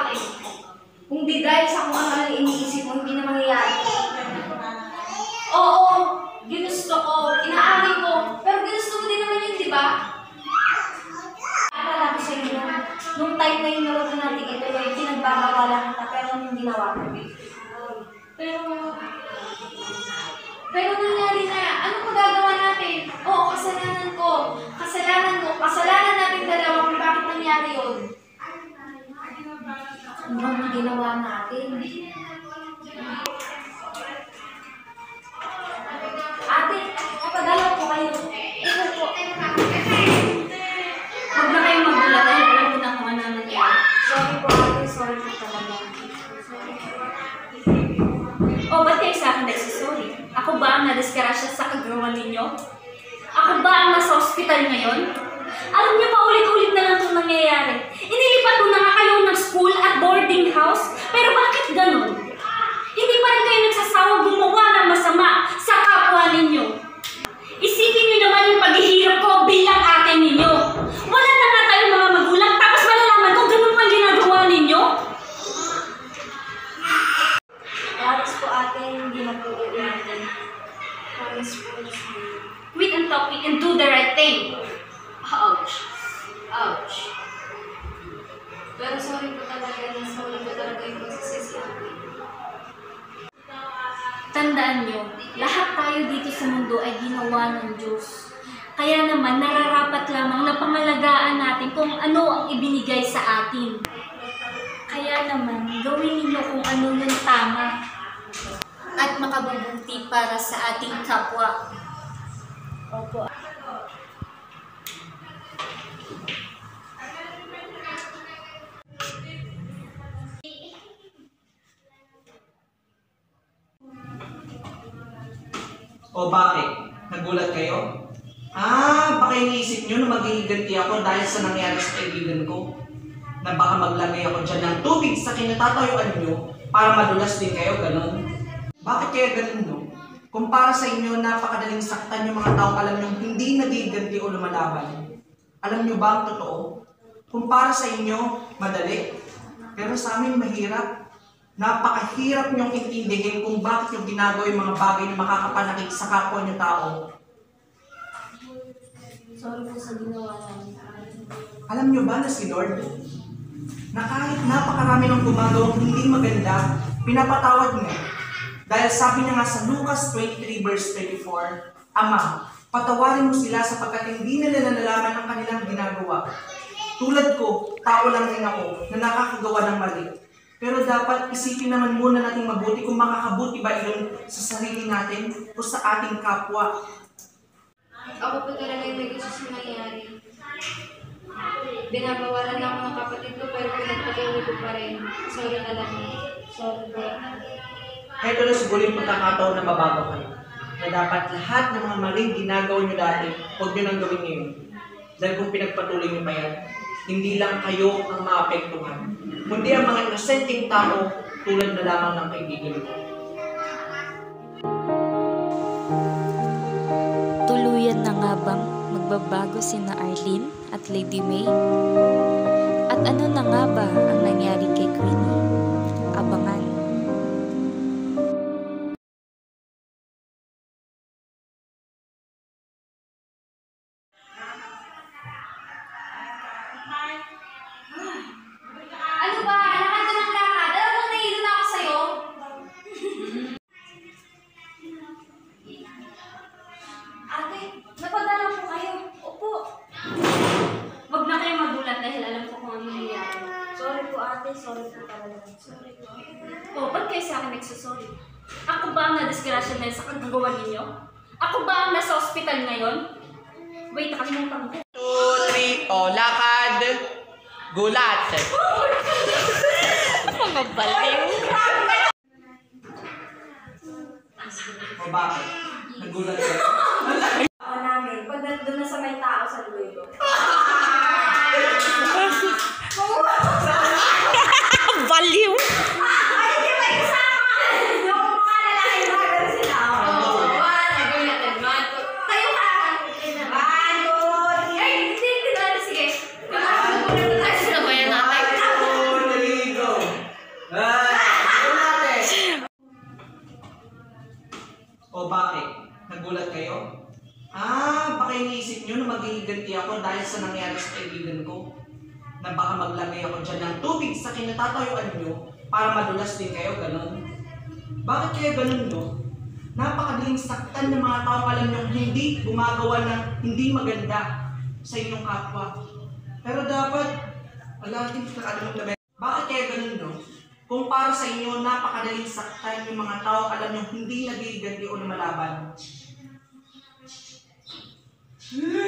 akin. Kung di dahil sa kung ano lang iniisip mo, hindi na mangyayari. Oo, ginusto ko, inaaway ko, pero ginusto mo din naman yun, di ba? Akala ko sa inyo, nung time na yung nalaro natin ito, yung pinagbabawalan kita, pero yung ginawa ko. Pero nangyari na, ano magagawa natin? Oo, kasalanan ko. Kasalanan mo, kasalanan natin dalawa kung bakit nangyari yun. Ano ang ginawa natin? Ate, napadalaw ko kayo. Ito po. Huwag na kayong magulat dahil alam ko na kung ano nangyari. Sorry po ate, sorry po talaga. Oh, ba't kayo sa akin nagsasorry? Ako ba ang nadiskarasya sa kagawa ninyo? Ako ba ang nasa hospital ngayon? Alam niyo pa, ulit-ulit na lang itong nangyayari. Inilipat ko na nga kayo ng school at boarding house, pero bakit ganun? Hindi pa rin kayo nagsasawang gumawa ng masama sa kapwa ninyo. Isipin niyo naman yung paghihirap ko bilang ate ninyo. Wala na nga tayong mga magulang, tapos malalaman ko ganun pang ginagawa ninyo? Promise po ate, hindi na po ulitin. Promise po. Quit and talk and do the right thing. Ouch. Ouch. Pero sorry po talaga, sorry po talaga yung pagsisisi ate. Tandaan nyo, lahat tayo dito sa mundo ay ginawa ng Diyos. Kaya naman, nararapat lamang na pangalagaan natin kung ano ang ibinigay sa atin. Kaya naman, gawin ninyo kung ano yung tama at makabubuti para sa ating kapwa. Opo. O bakit? Nagulat kayo? Baka iniisip nyo na maghihiganti ako dahil sa nangyari sa kaibigan ko. Na baka maglagay ako dyan ng tubig sa kinatatayuan nyo para madulas din kayo, ganun. Bakit kaya ganun, no? Kung para sa inyo, napakadaling saktan yung mga taong alam nyo hindi naghihiganti o lumalaban. Alam nyo ba ang totoo? Kung para sa inyo, madali. Pero sa amin, mahirap. Napakahirap niyong intindihin kung bakit yung ginagawa yung mga bagay na makakapanakit sa kapwa niyo tao. Sorry po sa ginawa namin. Alam niyo ba na si Lord, na kahit napakarami ng gumagawang hindi maganda, pinapatawad niya. Dahil sabi niya nga sa Lucas 23 verse 24, Ama, patawarin mo sila sapagkat hindi nila nalalaman ang kanilang ginagawa. Tulad ko, tao lang rin ako na nakakagawa ng mali. Pero dapat isipin naman muna natin mabuti kung makakabuti ba iyon sa sarili natin o sa ating kapwa. Ako po talaga yung may gusto sa nangyari. Binabawalan ako ng kapatid ko pero pinagpatuloy ko pa rin. Sorry talaga. Sorry po. Ito na siguro yung pagkakataon na mabago kayo. Na dapat lahat ng mga maling ginagawa nyo dati, huwag nyo nang gawin ngayon. Dahil kung pinagpatuloy nyo pa yan, hindi lang kayo ang maapektuhan, kundi ang mga inosenteng tao tulad na lamang ng kaibigan ko. Tuluyan na nga bang magbabago sina Arlene at Lady May? At ano na nga ba ang nangyari kay Queenie? Abangan. Ano ba? Lakad ka ng lakad. Alam mo, nahilo na ako sa'yo. Ate, napadala po kayo. Opo. Huwag na kayo magulat dahil alam ko kung ano nangyayari. Sorry po ate, sorry po talaga. Sorry po. Oh, ba't kayo sa akin nagsasorry? Ako ba ang nadisgrasya dahil sa kagagawa ninyo? Ako ba ang nasa ospital ngayon? Wait, nakalimutan ko. 2, 3, lakad! Gulat! Mga baliw. O bakit? Nagulat ka? Ako namin, pag nandun na sa may tao sa luwego. Baliw! Ay, di ba kasama? Yung mga lalaki ba, gano'n sila. Oo, nagulat naman. Kayo ka. Ay, hindi na. Sige. Ay, sila ba yan natin? Naligo! magigiganti ako dahil sa nangyari sa kaibigan ko. Na baka maglagay ako dyan ng tubig sa kinatatayuan nyo para madulas din kayo, ganun. Bakit kaya ganun, no? Napakadaling saktan ng mga tao alam nyo hindi gumagawa ng hindi maganda sa inyong kapwa. Pero dapat, alatin kakalaman na. Bakit kaya ganun, no? Kung para sa inyo, napakadaling saktan yung mga tao alam nyo hindi nagiganti o lumalaban.